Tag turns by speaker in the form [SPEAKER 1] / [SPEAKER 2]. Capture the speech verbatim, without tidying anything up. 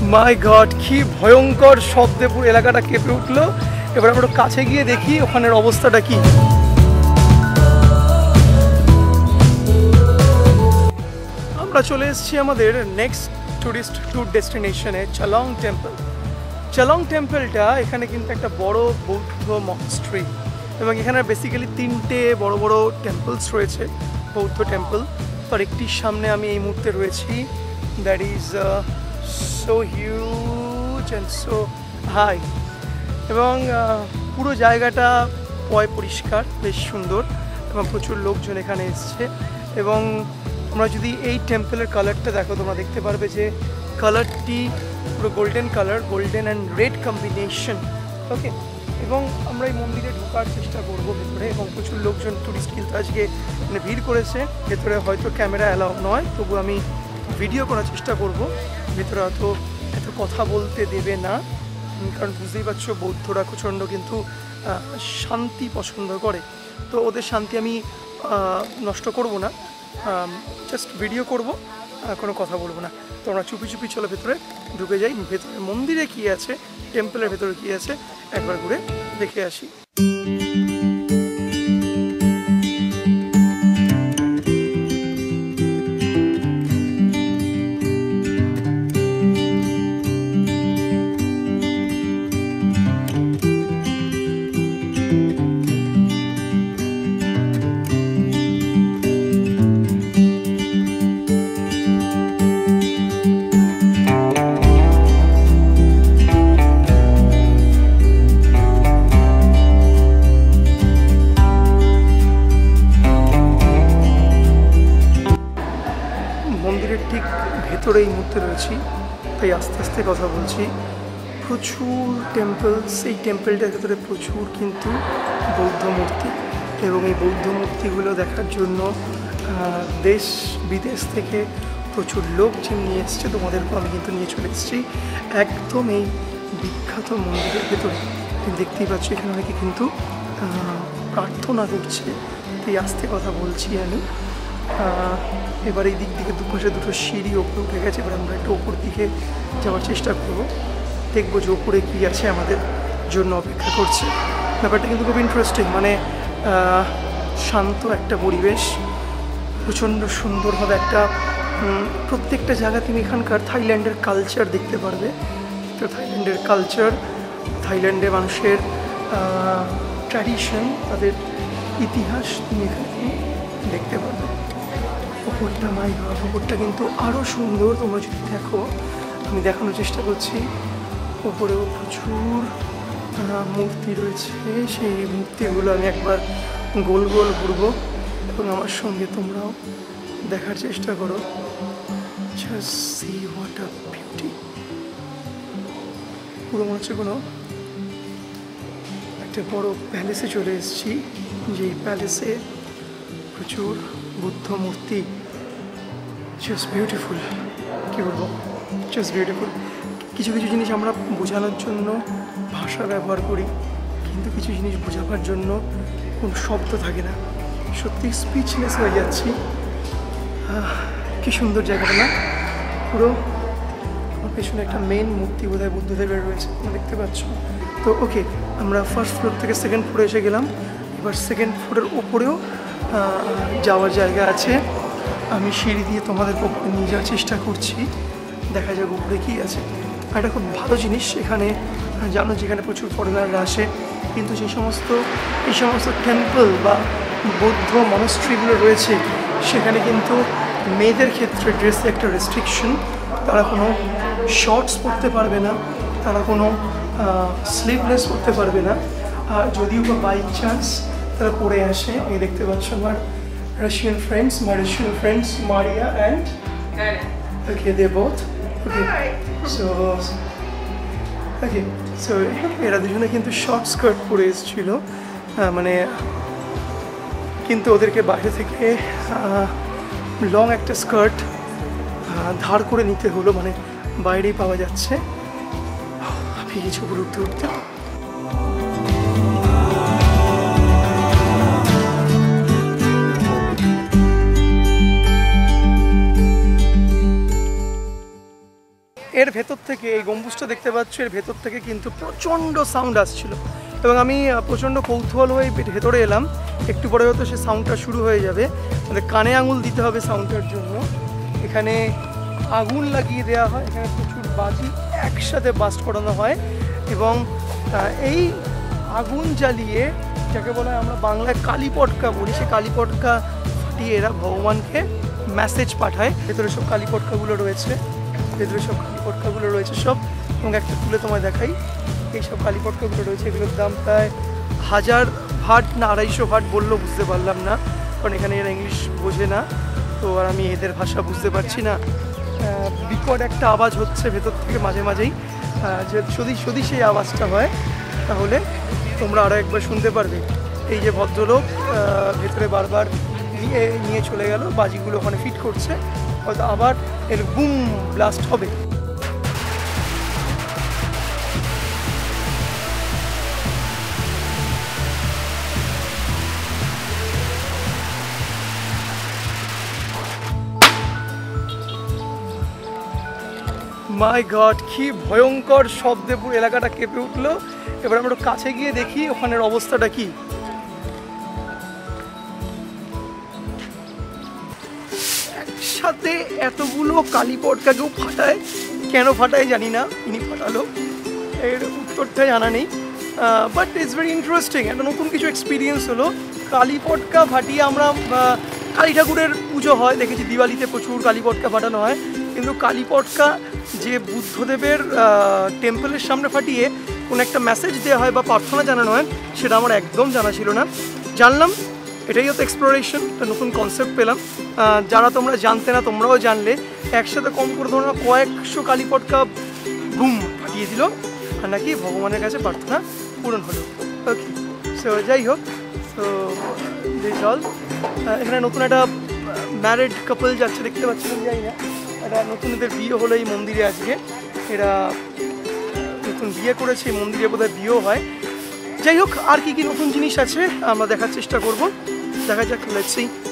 [SPEAKER 1] মাই god, কি ভয়ঙ্কর শব্দে পুরো এলাকাটা কেঁপে উঠলো। এবার আমরা কাছে গিয়ে দেখি ওখানের অবস্থাটা কি। আমরা চলে এসেছি আমাদের নেক্সট টুরিস্ট ট্যুর ডেস্টিনেশনে, চালং টেম্পল। চালং টেম্পলটা এখানে কিন্তু একটা বড় বৌদ্ধ মনস্ট্রি, এবং এখানে বেসিক্যালি তিনটে বড় বড় টেম্পলস রয়েছে, বৌদ্ধ টেম্পল। তার একটির সামনে আমি এই মুহূর্তে রয়েছি, that is so huge and so high, এবং পুরো জায়গাটা পয় পরিষ্কার, বেশ সুন্দর, এবং প্রচুর লোকজন এখানে এসছে। এবং তোমরা যদি এই টেম্পলের কালারটা দেখো, তোমরা দেখতে পারবে যে কালারটি পুরো golden colour, golden and red combination. Okay, এবং আমরা এই মন্দিরে ঢোকার চেষ্টা করবো ভেতরে, এবং প্রচুর লোকজন টুরিস্ট কিন্তু আজকে মানে ভিড় করেছে। ভেতরে হয়তো ক্যামেরা অ্যালাউ নয়, তবু আমি ভিডিও করার চেষ্টা করব। ভেতরে হয়তো এত কথা বলতে দেবে না, কারণ বুঝতেই পারছো বৌদ্ধরা প্রচণ্ড কিন্তু শান্তি পছন্দ করে, তো ওদের শান্তি আমি নষ্ট করব না, জাস্ট ভিডিও করব, কোনো কথা বলবো না। তো আমরা চুপি চুপি চলে ভেতরে ঢুকে যাই। ভেতরে মন্দিরে কী আছে, টেম্পলের ভেতরে কী আছে, একবার ঘুরে দেখে আসি। ঠিক ভেতরে এই মুহূর্তে রয়েছি, তাই আস্তে আস্তে কথা বলছি। প্রচুর টেম্পলস, এই টেম্পলটার ভেতরে প্রচুর কিন্তু বৌদ্ধ মূর্তি, এবং এই বৌদ্ধ মূর্তিগুলো দেখার জন্য দেশ বিদেশ থেকে প্রচুর লোক যে নিয়ে এসছে, তোমাদেরকে আমি কিন্তু নিয়ে চলে এসেছি একদম এই বিখ্যাত মন্দিরের ভেতরে। দেখতেই পাচ্ছি এখানে অনেকে কিন্তু প্রার্থনা করছে, তাই আস্তে কথা বলছি আমি। এবার এই দিক দিকে দুপাশে দুটো সিঁড়ি ওপরে উঠে গেছে, এবার আমরা একটু ওপর দিকে যাওয়ার চেষ্টা করবো, দেখবো যে ওপরে কী আছে আমাদের জন্য অপেক্ষা করছে। ব্যাপারটা কিন্তু খুব ইন্টারেস্টিং, মানে শান্ত একটা পরিবেশ, প্রচণ্ড সুন্দরভাবে একটা প্রত্যেকটা জায়গা তুমি এখানকার থাইল্যান্ডের কালচার দেখতে পারবে। তো থাইল্যান্ডের কালচার, থাইল্যান্ডের মানুষের ট্র্যাডিশন, তাদের ইতিহাস তুমি এখানে দেখতে পারবে। ওপরটা মাই গড, ওপরটা কিন্তু আরও সুন্দর, তোমরা যদি দেখো, আমি দেখানোর চেষ্টা করছি। ওপরেও প্রচুর মূর্তি রয়েছে, সেই মূর্তিগুলো আমি একবার গোল গোল ঘুরবো, এবং আমার সঙ্গে তোমরাও দেখার চেষ্টা করো। Just see what a beauty. পুরো মনে হচ্ছে কোনো একটা বড় প্যালেসে চলে এসেছি, যেই প্যালেসে প্রচুর বুদ্ধ মূর্তি। জাস্ট বিউটিফুল, কী বলবো, জাস্ট বিউটিফুল। কিছু কিছু জিনিস আমরা বোঝানোর জন্য ভাষা ব্যবহার করি, কিন্তু কিছু জিনিস বোঝাবার জন্য কোনো শব্দ থাকে না, সত্যি স্পিচলেস হয়ে যাচ্ছি। কী সুন্দর জায়গাটা না, পুরো আমার পেছনে একটা মেন মূর্তি বোধহয় বুদ্ধদেবের রয়েছে, তোমরা দেখতে পাচ্ছ। তো ওকে, আমরা ফার্স্ট ফ্লোর থেকে সেকেন্ড ফ্লোরে এসে গেলাম। এবার সেকেন্ড ফ্লোরের ওপরেও যাওয়ার জায়গা আছে, আমি সিঁড়ি দিয়ে তোমাদের উপরে নিয়ে যাওয়ার চেষ্টা করছি, দেখা যাক উপরে কী আছে। একটা খুব ভালো জিনিস এখানে, জানো যেখানে প্রচুর ফরেনাররা আসে, কিন্তু যে সমস্ত এই সমস্ত টেম্পল বা বৌদ্ধ মনস্ট্রিগুলো রয়েছে, সেখানে কিন্তু মেয়েদের ক্ষেত্রে ড্রেসে একটা রেস্ট্রিকশন, তারা কোনো শর্টস পরতে পারবে না, তারা কোনো স্লিভলেস পরতে পারবে না, আর যদিও বা বাই চান্স তারা পরে আসে। এই দেখতে পাচ্ছ আমার Russian friends, my Russian friends Maria and okay, they both okay. So okay, so এরা দুজনে কিন্তু শর্ট স্কার্ট পরে এসেছিলো, মানে কিন্তু ওদেরকে বাইরে থেকে লং একটা স্কার্ট ধার করে নিতে হলো, মানে বাইরেই পাওয়া যাচ্ছে। আমি কিছু উঠতে উঠতে এর ভেতর থেকে এই গম্বুজটা দেখতে পাচ্ছ, এর ভেতর থেকে কিন্তু প্রচণ্ড সাউন্ড আসছিল এবং আমি প্রচণ্ড কৌতূহল হয়ে ভেতরে এলাম। একটু পরে হয়তো সে সাউন্ডটা শুরু হয়ে যাবে, মানে কানে আঙুল দিতে হবে সাউন্ডটার জন্য। এখানে আগুন লাগিয়ে দেওয়া হয়, এখানে প্রচুর বাজি একসাথে বাস্ট করানো হয় এবং এই আগুন জ্বালিয়ে যাকে বলা হয় আমরা বাংলায় কালী পটকা বলি, সে কালী পটকা ফাটিয়ে এরা ভগবানকে মেসেজ পাঠায়। ভেতরে সব কালী পটকাগুলো রয়েছে, ভেতরে সব কালী পটকাগুলো রয়েছে সব, এবং একটা তুলে তোমায় দেখাই। এই সব কালী পটকাগুলো রয়েছে, এগুলোর দাম প্রায় হাজার ভাট না আড়াইশো ভাট বললেও বুঝতে পারলাম না, কারণ এখানে এরা ইংলিশ বোঝে না, তো আর আমি এদের ভাষা বুঝতে পারছি না। বিকট একটা আওয়াজ হচ্ছে ভেতর থেকে মাঝে মাঝেই, যদি যদি সেই আওয়াজটা হয় তাহলে তোমরা আরও একবার শুনতে পারবে। এই যে ভদ্রলোক ভেতরে বারবার নিয়ে নিয়ে চলে গেল, বাজিগুলো ওখানে ফিট করছে, হয়তো আবার এর বুম ব্লাস্ট হবে। মাই গড, কি ভয়ঙ্কর শব্দে পুরো এলাকাটা কেঁপে উঠলো। এবার আমরা কাছে গিয়ে দেখি ওখানের অবস্থাটা কি। একসাথে এতগুলো কালী পটকা কেউ ফাটায়, কেন ফাটায় জানি না, ইনি ফাটালো, এর উত্তরটা জানা নেই, বাট ইটস ভেরি ইন্টারেস্টিং, একটা নতুন কিছু এক্সপিরিয়েন্স হলো। কালী পটকা ফাটিয়ে আমরা, কালী ঠাকুরের পুজো হয় দেখেছি, দিওয়ালিতে প্রচুর কালী পটকা ফাটানো হয়, কিন্তু কালী পটকা যে বুদ্ধদেবের টেম্পলের সামনে ফাটিয়ে কোনো একটা মেসেজ দেওয়া হয় বা প্রার্থনা জানানো হয়, সেটা আমার একদম জানা ছিল না। জানলাম, এটাই হতো এক্সপ্লোরেশন, একটা নতুন কনসেপ্ট পেলাম। যারা তোমরা জানতে না তোমরাও জানলে, একসাথে কম করে ধরো না কয়েকশো কালী পটকা বুম ফাটিয়ে দিল, আর নাকি ভগবানের কাছে প্রার্থনা পূরণ হলো। ওকে, সো যাই হোক, তো দিস অল। এখানে নতুন একটা ম্যারিড কাপল যাচ্ছে, দেখতে পাচ্ছিলাম, যাই না, এটা নতুন এদের বিয়ে হলো এই মন্দিরে আজকে, এরা নতুন বিয়ে করেছে, এই মন্দিরে বোধহয় বিয়েও হয়। যাই হোক, আর কি কি নতুন জিনিস আছে আমরা দেখার চেষ্টা করব, দেখা যাক, লেটস সি।